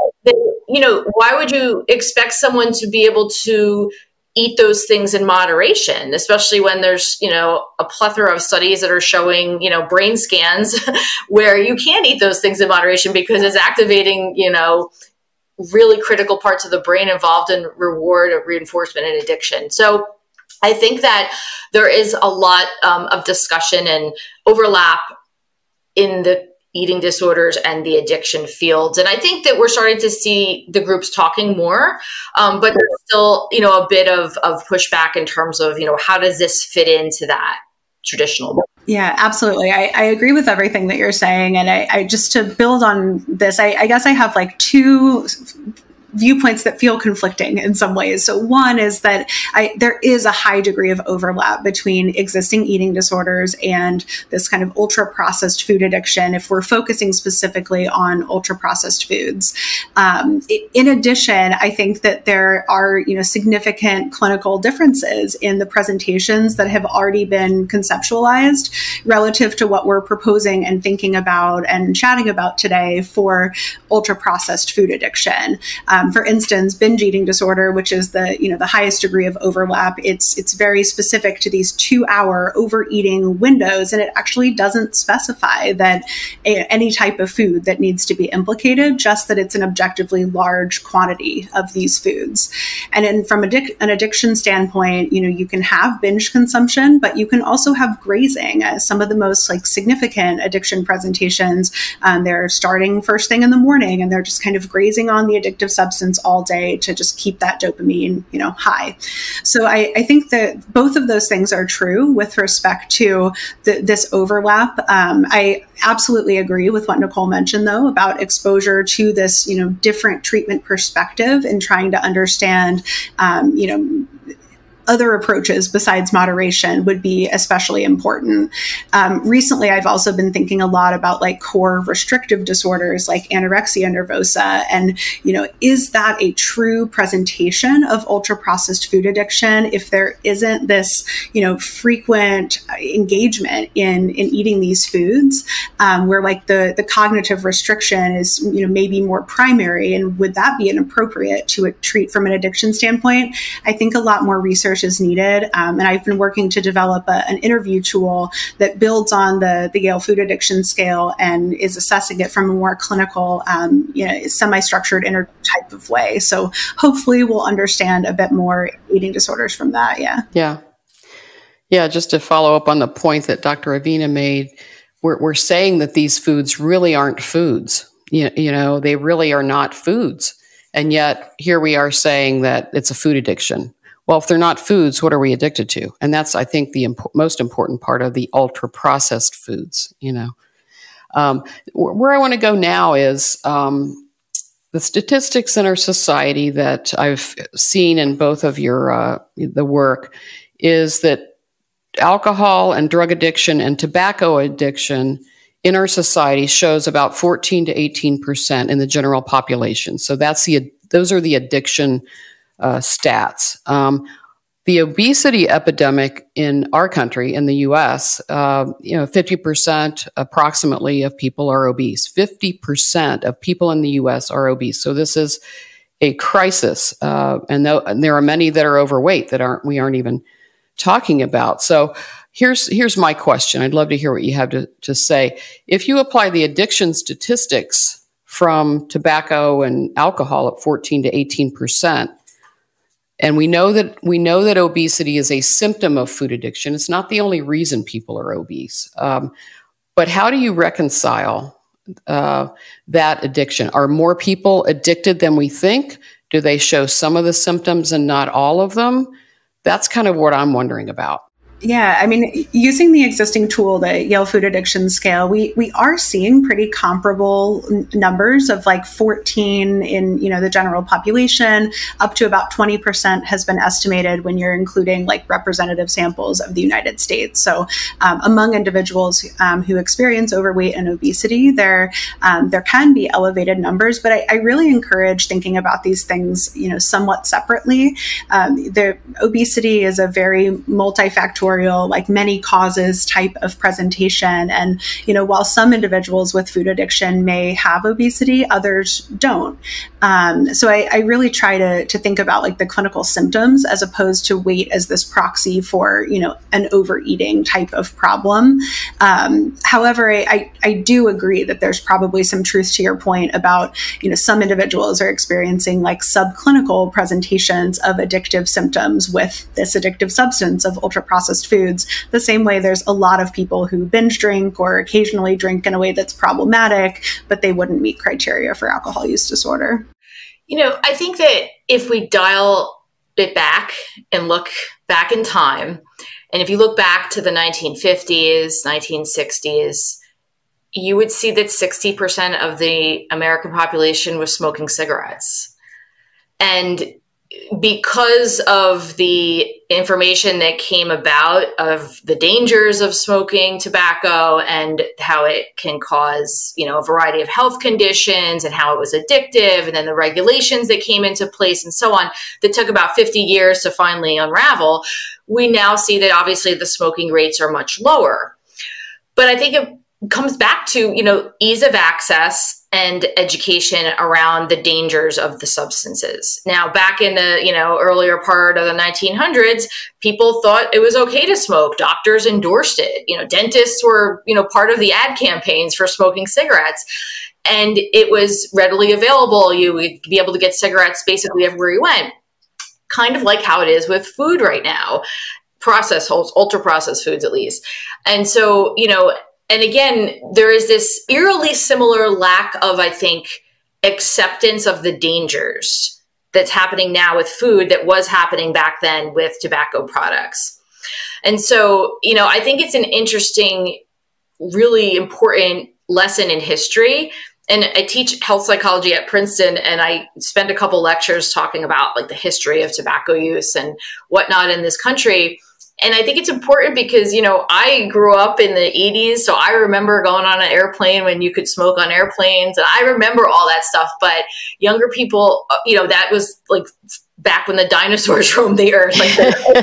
You know, why would you expect someone to be able to eat those things in moderation, especially when there's, you know, a plethora of studies that are showing, you know, brain scans where you can't eat those things in moderation because it's activating, you know, really critical parts of the brain involved in reward, reinforcement, and addiction. So I think that there is a lot um, of discussion and overlap in the eating disorders and the addiction fields. And I think that we're starting to see the groups talking more, um, but there's still, you know, a bit of, of pushback in terms of, you know, how does this fit into that traditional? Yeah, absolutely. I, I agree with everything that you're saying. And I, I just to build on this, I, I guess I have like two viewpoints that feel conflicting in some ways. So one is that I, there is a high degree of overlap between existing eating disorders and this kind of ultra processed food addiction, if we're focusing specifically on ultra processed foods. Um, in addition, I think that there are, you know, significant clinical differences in the presentations that have already been conceptualized relative to what we're proposing and thinking about and chatting about today for ultra processed food addiction. Um, Um, for instance, binge eating disorder, which is the, you know, the highest degree of overlap, it's it's very specific to these two-hour overeating windows, and it actually doesn't specify that a, any type of food that needs to be implicated, just that it's an objectively large quantity of these foods. And then from addic- an addiction standpoint, you know, you can have binge consumption, but you can also have grazing. As some of the most like significant addiction presentations, um, they're starting first thing in the morning, and they're just kind of grazing on the addictive substance substance all day to just keep that dopamine, you know, high. So I, I think that both of those things are true with respect to the, this overlap. Um, I absolutely agree with what Nicole mentioned, though, about exposure to this, you know, different treatment perspective and trying to understand, um, you know, other approaches besides moderation would be especially important. Um, recently, I've also been thinking a lot about like core restrictive disorders like anorexia nervosa. And, you know, is that a true presentation of ultra processed food addiction if there isn't this, you know, frequent engagement in, in eating these foods, um, where like the, the cognitive restriction is, you know, maybe more primary? And would that be inappropriate to a treat from an addiction standpoint? I think a lot more research is needed. Um, and I've been working to develop a, an interview tool that builds on the, the Yale Food Addiction Scale and is assessing it from a more clinical, um, you know, semi-structured interview type of way. So hopefully we'll understand a bit more eating disorders from that. Yeah. Yeah. Yeah. Just to follow up on the point that Doctor Avina made, we're, we're saying that these foods really aren't foods. You, you know, they really are not foods. And yet here we are saying that it's a food addiction. Well, if they're not foods, what are we addicted to? And that's, I think, the imp- most important part of the ultra-processed foods, you know. Um, where I want to go now is um, the statistics in our society that I've seen in both of your, uh, the work, is that alcohol and drug addiction and tobacco addiction in our society shows about fourteen to eighteen percent in the general population. So that's the, those are the addiction Uh, stats. Um, the obesity epidemic in our country, in the U S, uh, you know, fifty percent approximately of people are obese. fifty percent of people in the U S are obese. So this is a crisis, uh, and, th- and there are many that are overweight that aren't we aren't even talking about. So here's here's my question. I'd love to hear what you have to, to say. If you apply the addiction statistics from tobacco and alcohol at fourteen to eighteen percent, and we know that we know that obesity is a symptom of food addiction. It's not the only reason people are obese. Um, but how do you reconcile uh, that addiction? Are more people addicted than we think? Do they show some of the symptoms and not all of them? That's kind of what I'm wondering about. Yeah, I mean, using the existing tool, the Yale Food Addiction Scale, we we are seeing pretty comparable n- numbers of like fourteen in, you know, the general population, up to about twenty percent has been estimated when you're including like representative samples of the United States. So um, among individuals um, who experience overweight and obesity, there um, there can be elevated numbers, but I, I really encourage thinking about these things, you know, somewhat separately. Um, the obesity is a very multifactorial, like many causes type of presentation. And, you know, while some individuals with food addiction may have obesity, others don't. Um, so I, I really try to, to think about like the clinical symptoms as opposed to weight as this proxy for, you know, an overeating type of problem. Um, however, I, I do agree that there's probably some truth to your point about, you know, some individuals are experiencing like subclinical presentations of addictive symptoms with this addictive substance of ultra-processed foods, the same way there's a lot of people who binge drink or occasionally drink in a way that's problematic, but they wouldn't meet criteria for alcohol use disorder. You know, I think that if we dial it back and look back in time, and if you look back to the nineteen fifties, nineteen sixties, you would see that sixty percent of the American population was smoking cigarettes. And because of the information that came about of the dangers of smoking tobacco and how it can cause, you know, a variety of health conditions and how it was addictive, and then the regulations that came into place and so on, that took about fifty years to finally unravel, we now see that obviously the smoking rates are much lower. But I think it comes back to, you know, ease of access and education around the dangers of the substances. Now, back in the, you know, earlier part of the nineteen hundreds, people thought it was okay to smoke. Doctors endorsed it. You know, dentists were, you know, part of the ad campaigns for smoking cigarettes. And it was readily available. You would be able to get cigarettes basically everywhere you went. Kind of like how it is with food right now. Processed, ultra-processed foods at least. And so, you know, and again, there is this eerily similar lack of, I think, acceptance of the dangers that's happening now with food that was happening back then with tobacco products. And so, you know, I think it's an interesting, really important lesson in history. And I teach health psychology at Princeton, and I spend a couple lectures talking about like the history of tobacco use and whatnot in this country. And I think it's important because, you know, I grew up in the eighties, so I remember going on an airplane when you could smoke on airplanes, and I remember all that stuff. But younger people, you know, that was like back when the dinosaurs roamed the earth. Like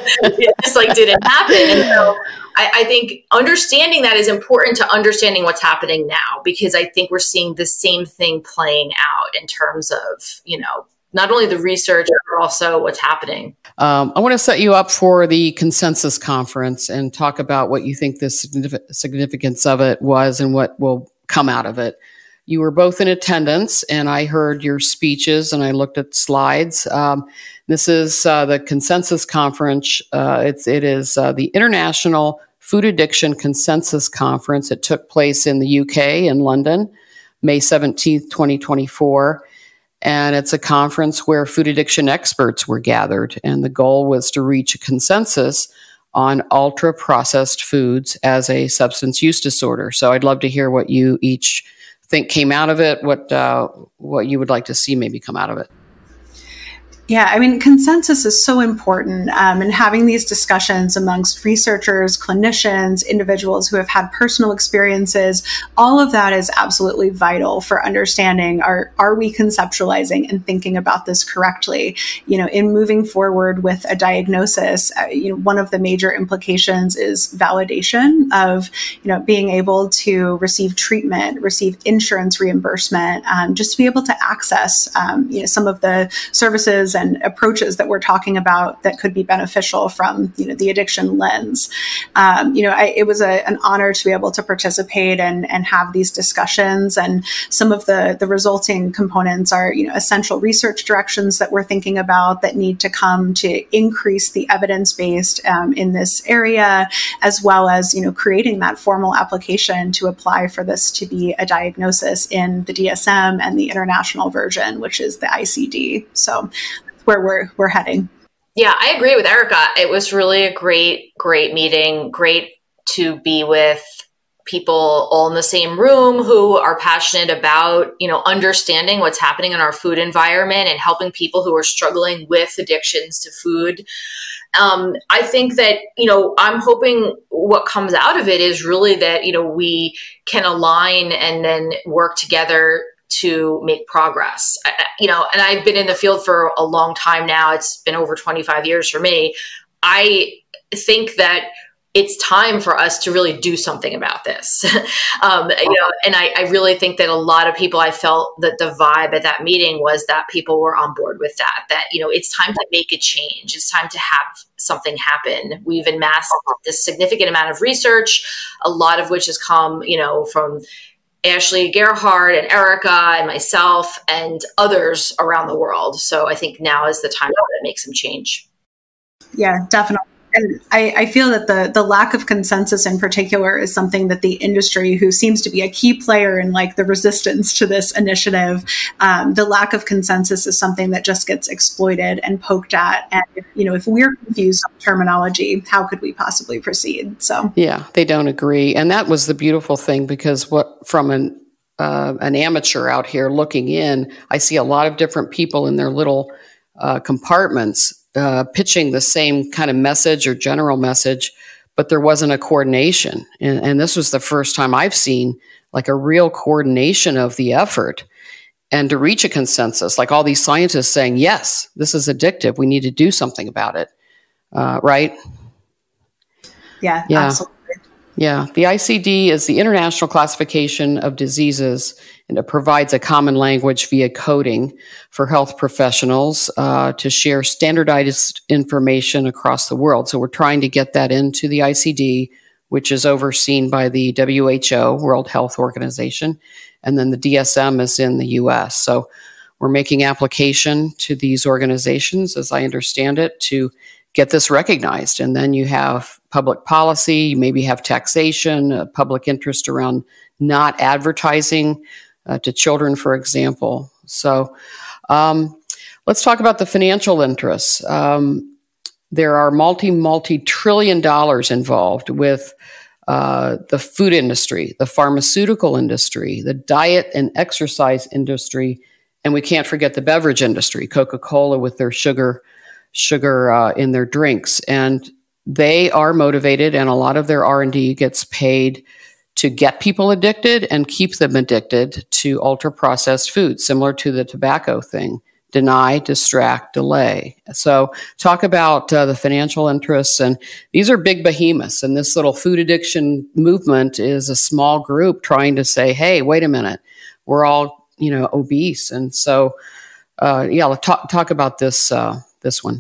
it just like didn't happen. And so I, I think understanding that is important to understanding what's happening now, because I think we're seeing the same thing playing out in terms of, you know, not only the research, but also what's happening. Um, I want to set you up for the consensus conference and talk about what you think the significance of it was and what will come out of it. You were both in attendance, and I heard your speeches and I looked at slides. Um, this is uh, the consensus conference. Uh, it's, it is uh, the International Food Addiction Consensus Conference. It took place in the U K in London, May seventeenth, twenty twenty-four. And it's a conference where food addiction experts were gathered. And the goal was to reach a consensus on ultra-processed foods as a substance use disorder. So I'd love to hear what you each think came out of it, what, uh, what you would like to see maybe come out of it. Yeah, I mean, consensus is so important, um, and having these discussions amongst researchers, clinicians, individuals who have had personal experiences, all of that is absolutely vital for understanding, are, are we conceptualizing and thinking about this correctly? You know, in moving forward with a diagnosis, uh, you know, one of the major implications is validation of, you know, being able to receive treatment, receive insurance reimbursement, um, just to be able to access, um, you know, some of the services and approaches that we're talking about that could be beneficial from, you know, the addiction lens. Um, you know, I, it was a, an honor to be able to participate and, and have these discussions. And some of the, the resulting components are, you know, essential research directions that we're thinking about that need to come to increase the evidence-based um, in this area, as well as, you know, creating that formal application to apply for this to be a diagnosis in the D S M and the international version, which is the I C D. So where we're we're heading. Yeah, I agree with Erica. It was really a great, great meeting. Great to be with people all in the same room who are passionate about, you know, understanding what's happening in our food environment and helping people who are struggling with addictions to food. Um, I think that, you know, I'm hoping what comes out of it is really that, you know, we can align and then work together to make progress. I, you know, and I've been in the field for a long time now. It's been over twenty-five years for me. I think that it's time for us to really do something about this. um, you know, and I, I really think that a lot of people, I felt that the vibe at that meeting was that people were on board with that, that, you know, it's time to make a change. It's time to have something happen. We've amassed this significant amount of research, a lot of which has come, you know, from Ashley Gerhardt and Erica and myself and others around the world. So I think now is the time to make some change. Yeah, definitely. And I, I feel that the the lack of consensus in particular is something that the industry, who seems to be a key player in like the resistance to this initiative, um, the lack of consensus is something that just gets exploited and poked at. And if, you know, if we're confused on terminology, how could we possibly proceed? So yeah, they don't agree, and that was the beautiful thing, because what from an uh, an amateur out here looking in, I see a lot of different people in their little uh, compartments. Uh, pitching the same kind of message or general message, but there wasn't a coordination. And, and this was the first time I've seen like a real coordination of the effort and to reach a consensus, like all these scientists saying, yes, this is addictive. We need to do something about it. Uh, right? Yeah, yeah, absolutely. Yeah. The I C D is the International Classification of Diseases, and it provides a common language via coding for health professionals uh, to share standardized information across the world. So we're trying to get that into the I C D, which is overseen by the W H O, World Health Organization, and then the D S M is in the U S. So we're making application to these organizations, as I understand it, to get this recognized. And then you have public policy, you maybe have taxation, uh, public interest around not advertising uh, to children, for example. So um, let's talk about the financial interests. Um, there are multi, multi-trillion dollars involved with uh, the food industry, the pharmaceutical industry, the diet and exercise industry, and we can't forget the beverage industry, Coca-Cola with their sugar sugar uh, in their drinks. And they are motivated, and a lot of their R and D gets paid to get people addicted and keep them addicted to ultra-processed foods, similar to the tobacco thing. Deny, distract, delay. So talk about uh, the financial interests. And these are big behemoths. And this little food addiction movement is a small group trying to say, hey, wait a minute, we're all, you know, obese. And so, uh, yeah, let's talk, talk about this, uh, this one.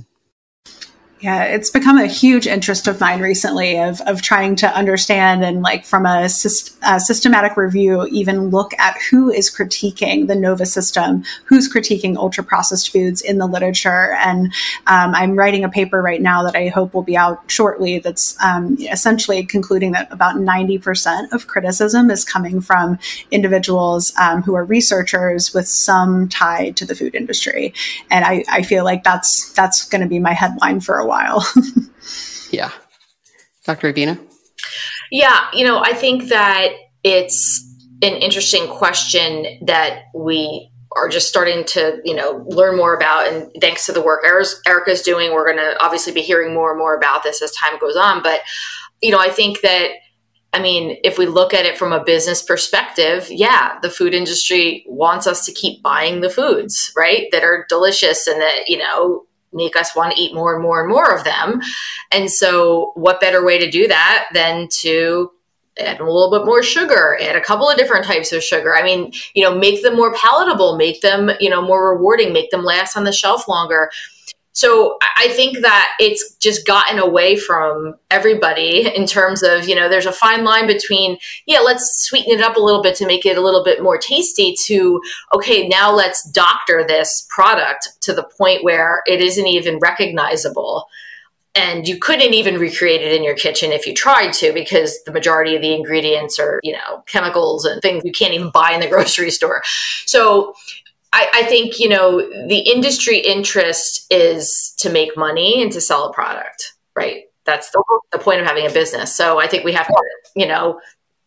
Yeah, it's become a huge interest of mine recently of, of trying to understand and like from a, syst a systematic review, even look at who is critiquing the NOVA system, who's critiquing ultra processed foods in the literature. And um, I'm writing a paper right now that I hope will be out shortly that's um, essentially concluding that about ninety percent of criticism is coming from individuals um, who are researchers with some tie to the food industry. And I, I feel like that's, that's going to be my headline for a while. Yeah. Doctor Avina? Yeah, you know, I think that it's an interesting question that we are just starting to, you know, learn more about. And thanks to the work Erica's doing, we're going to obviously be hearing more and more about this as time goes on. But, you know, I think that, I mean, if we look at it from a business perspective, yeah, the food industry wants us to keep buying the foods, right, that are delicious and that, you know, make us want to eat more and more and more of them. And so what better way to do that than to add a little bit more sugar, add a couple of different types of sugar. I mean, you know, make them more palatable, make them, you know, more rewarding, make them last on the shelf longer. So I think that it's just gotten away from everybody in terms of, you know, there's a fine line between, yeah, let's sweeten it up a little bit to make it a little bit more tasty to, okay, now let's doctor this product to the point where it isn't even recognizable. And you couldn't even recreate it in your kitchen if you tried to, because the majority of the ingredients are, you know, chemicals and things you can't even buy in the grocery store. So I, I think, you know, the industry interest is to make money and to sell a product, right? That's the, the point of having a business. So I think we have to, you know,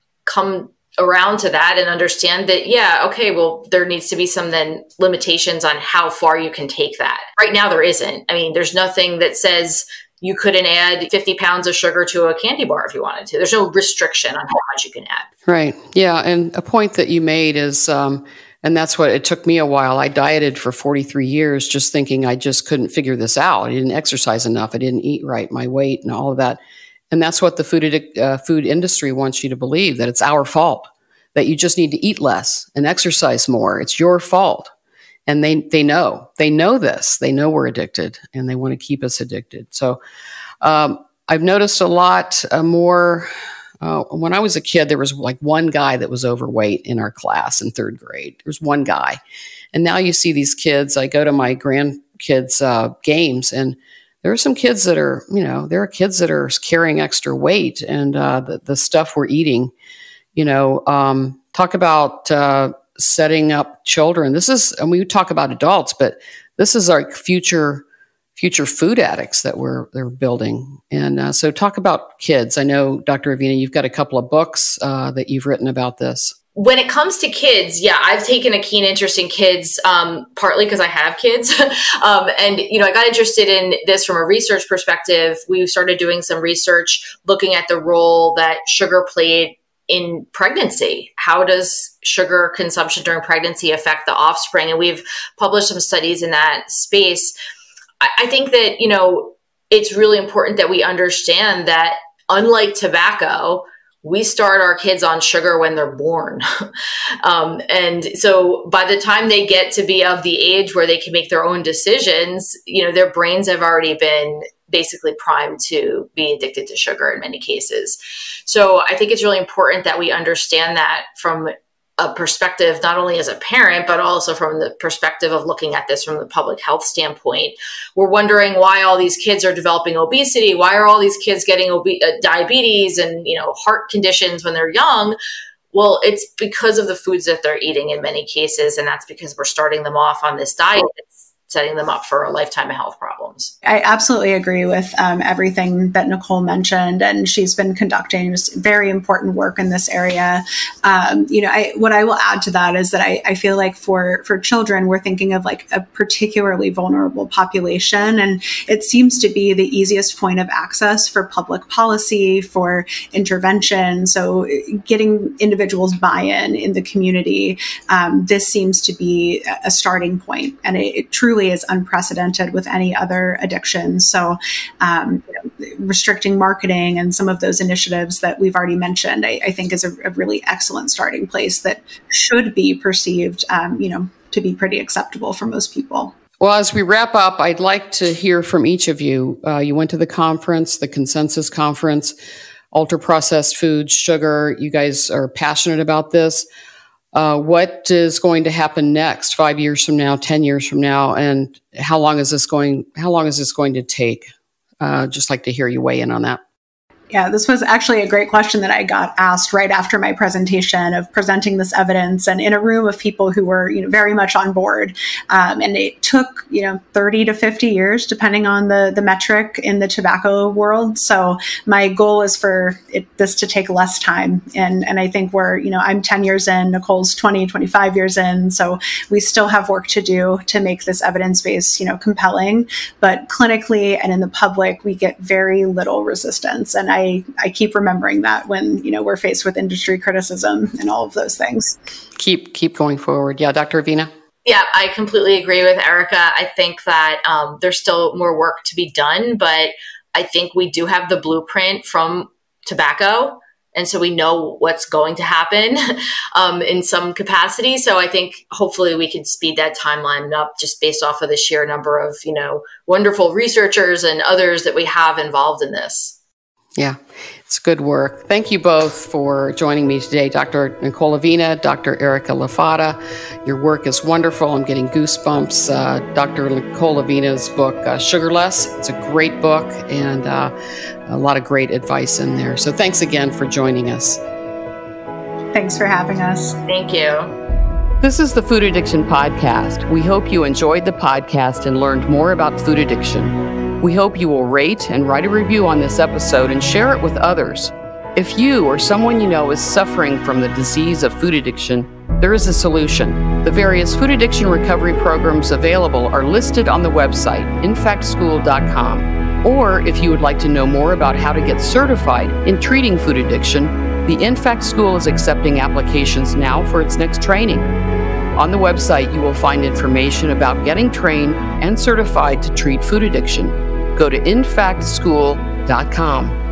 come around to that and understand that, yeah, okay, well, there needs to be some then limitations on how far you can take that. Right now, there isn't. I mean, there's nothing that says you couldn't add fifty pounds of sugar to a candy bar if you wanted to. There's no restriction on how much you can add. Right. Yeah. And a point that you made is, um, and that's what it took me a while. I dieted for forty-three years, just thinking I just couldn't figure this out. I didn't exercise enough. I didn't eat right, my weight and all of that. And that's what the food addic- uh, food industry wants you to believe, that it's our fault, that you just need to eat less and exercise more. It's your fault. And they, they know, they know this, they know we're addicted and they want to keep us addicted. So um, I've noticed a lot uh, more. Uh, when I was a kid, there was like one guy that was overweight in our class in third grade. There was one guy. And now you see these kids. I go to my grandkids' uh, games, and there are some kids that are, you know, there are kids that are carrying extra weight, and uh, the, the stuff we're eating, you know, um, talk about uh, setting up children. This is, and we talk about adults, but this is our future future food addicts that we're they're building. And uh, so talk about kids. I know, Doctor Avina, you've got a couple of books uh, that you've written about this. When it comes to kids, yeah, I've taken a keen interest in kids, um, partly because I have kids. um, and, you know, I got interested in this from a research perspective. We started doing some research looking at the role that sugar played in pregnancy. How does sugar consumption during pregnancy affect the offspring? And we've published some studies in that space. I think that, you know, it's really important that we understand that unlike tobacco, we start our kids on sugar when they're born. um, and so by the time they get to be of the age where they can make their own decisions, you know, their brains have already been basically primed to be addicted to sugar in many cases. So I think it's really important that we understand that from a perspective, not only as a parent, but also from the perspective of looking at this from the public health standpoint. We're wondering why all these kids are developing obesity. Why are all these kids getting obe- uh, diabetes and, you know, heart conditions when they're young? Well, it's because of the foods that they're eating in many cases. And that's because we're starting them off on this diet. It's setting them up for a lifetime of health problems. I absolutely agree with um, everything that Nicole mentioned, and she's been conducting just very important work in this area. Um, you know, I, what I will add to that is that I, I feel like for for children, we're thinking of like a particularly vulnerable population, and it seems to be the easiest point of access for public policy, for intervention. So getting individuals buy-in in the community, um, this seems to be a starting point, and it, it truly is unprecedented with any other addiction. So um, you know, restricting marketing and some of those initiatives that we've already mentioned, I, I think is a, a really excellent starting place that should be perceived, um, you know, to be pretty acceptable for most people. Well, as we wrap up, I'd like to hear from each of you. Uh, you went to the conference, the Consensus Conference, ultra-processed foods, sugar. You guys are passionate about this. Uh, what is going to happen next, five years from now, ten years from now, and how long is this going? How long is this going to take? Uh, just like to hear you weigh in on that. Yeah, this was actually a great question that I got asked right after my presentation of presenting this evidence, and in a room of people who were, you know, very much on board. Um, and it took, you know, thirty to fifty years, depending on the, the metric in the tobacco world. So my goal is for it, this to take less time. And, and I think we're, you know, I'm ten years in, Nicole's twenty, twenty-five years in. So we still have work to do to make this evidence base, you know, compelling. But clinically and in the public, we get very little resistance. And I I, I keep remembering that when, you know, we're faced with industry criticism and all of those things. Keep keep going forward. Yeah, Doctor Avina? Yeah, I completely agree with Erica. I think that um, there's still more work to be done, but I think we do have the blueprint from tobacco. And so we know what's going to happen um, in some capacity. So I think hopefully we can speed that timeline up just based off of the sheer number of, you know, wonderful researchers and others that we have involved in this. Yeah, it's good work. Thank you both for joining me today, Doctor Nicole Avina, Doctor Erica Lafata. Your work is wonderful. I'm getting goosebumps. Uh, Doctor Nicole Avina's book, uh, Sugarless, it's a great book and uh, a lot of great advice in there. So thanks again for joining us. Thanks for having us. Thank you. This is the Food Addiction Podcast. We hope you enjoyed the podcast and learned more about food addiction. We hope you will rate and write a review on this episode and share it with others. If you or someone you know is suffering from the disease of food addiction, there is a solution. The various food addiction recovery programs available are listed on the website, in fact school dot com. Or if you would like to know more about how to get certified in treating food addiction, the InFact School is accepting applications now for its next training. On the website, you will find information about getting trained and certified to treat food addiction. Go to in fact school dot com.